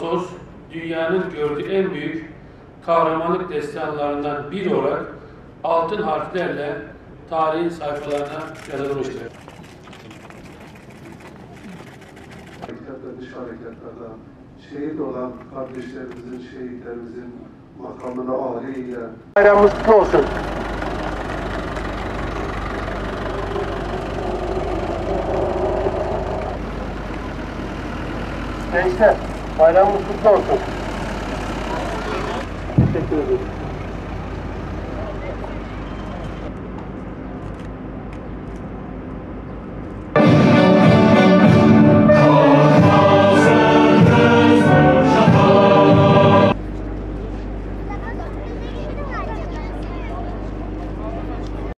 Ağustos dünyanın gördüğü en büyük kahramanlık destanlarından biri olarak altın harflerle tarihin sayfalarına yazılmıştır. Harekatta, dış harekatlarda şehit olan kardeşlerimizin, şehitlerimizin makamına âliyle bayramımız kutlu olsun. Gençler, bayramımız kutlu olsun. Teşekkür ederim.